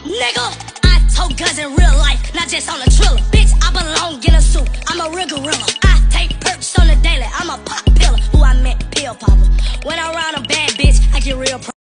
Nigga, I tote guns in real life, not just on a trailer. Bitch, I belong in a suit, I'm a real gorilla.